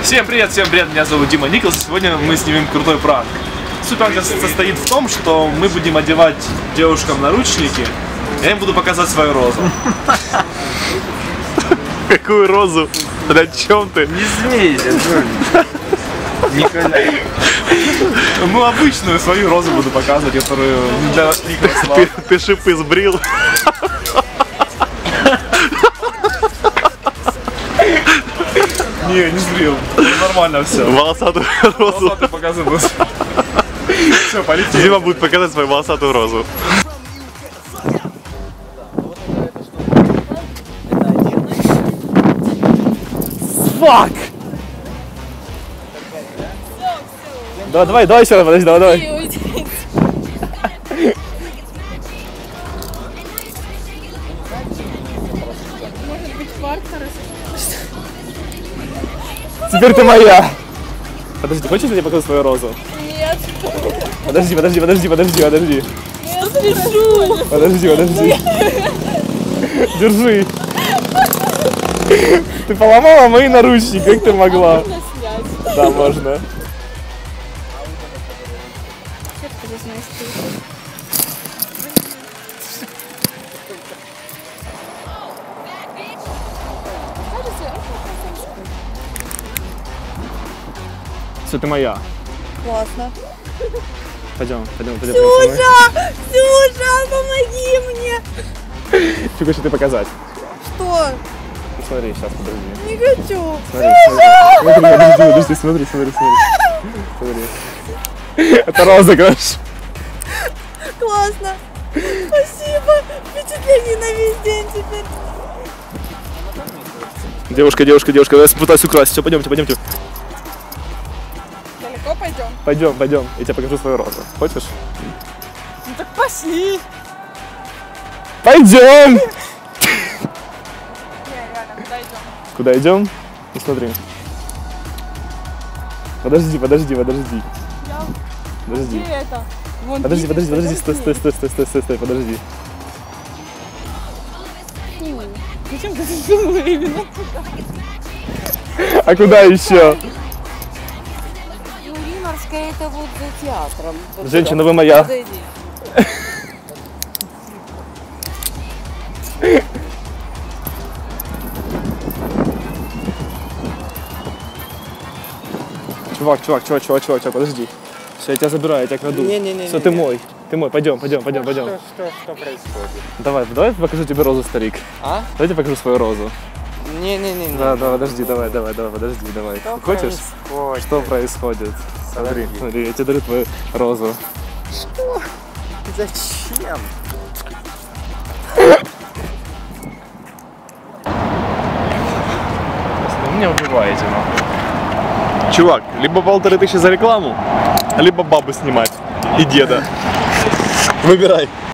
Всем привет, меня зовут Дима Николс, и сегодня мы снимем крутой пранк. Суть пранка состоит в том, что мы будем одевать девушкам наручники, и я им буду показывать свою розу. Какую розу? О чем ты? Не смейся, Николай. Ну, обычную свою розу буду показывать, которую для Николаса. Ты шипы сбрил? Не сбрил. Нормально все. Волосатую розу. Волосатый показываю. Все, полетели. Дима будет показать свою волосатую розу. Фак! Давай еще, подожди, давай. Может быть, партнеры? Теперь ты моя. Подожди, хочешь, я тебе покажу свою розу? Нет. Подожди. Что ты держу? Подожди. Держи. Ты поломала мои наручники, как ты могла? Можно снять. Да, можно. Как ты знаешь, Все, ты моя. классно. Пойдем. Ксюша, помоги мне. Что хочешь ты показать? Что? Ну, смотри, сейчас, подожди. Не хочу. Смотри. Это розыгрыш. Классно. Спасибо. Впечатление на весь день теперь. Девушка, я пытаюсь украсть. Все, пойдемте. Далеко пойдем? Пойдем. Я тебе покажу свою розу. Хочешь? Ну так пошли. Пойдем! Не, реально, куда идем? Куда идем? Ну смотри. Подожди. Подожди. Где это? Вон Подожди, видишь, стой, подожди. Фу, зачем ты засунула именно? А куда еще? Юриморская это вот за театром. Вот Женщина, туда. вы моя. Подойди. Чувак, подожди. Все, я тебя забираю, я тебя краду. Не-не-не. Все, ты мой, пойдем. Что происходит? Давай покажу тебе розу, старик. А? Давай я покажу свою розу. Не-не-не. Да, подожди, давай. Что Хочешь? происходит? Что происходит? Смотри, я тебе дарю твою розу. Зачем? Вы меня убиваете, Чувак, либо 1500 за рекламу, либо бабу снимать и деда. Выбирай.